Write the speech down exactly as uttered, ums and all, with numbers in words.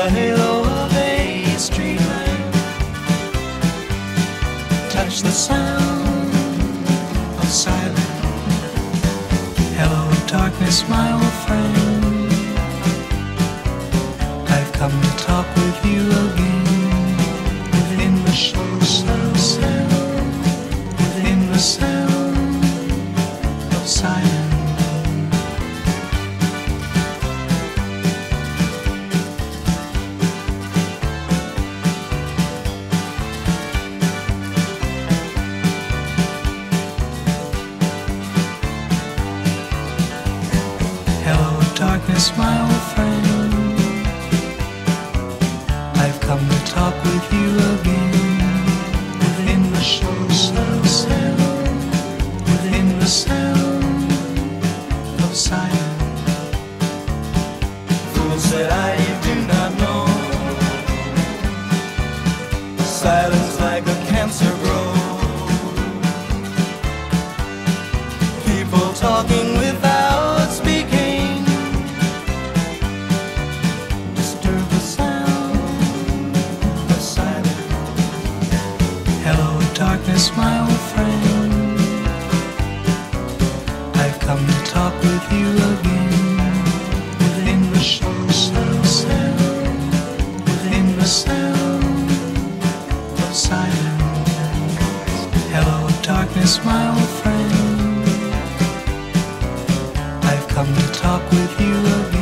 the halo of a street lamp. Touch the sound of silence. Hello, darkness, my old friend. I've come to talk with you again. Within the show sound, within the sound of silence. Hello, darkness, my old friend. I've come to talk with you again. Within the show sound, within the sound of silence. Fool said I, you do not know. Silence like a cancer grows. People talking without speaking. Darkness, my old friend. I've come to talk with you again. Within the show sound, within the sound of silence. Hello, darkness, my old friend. I've come to talk with you again.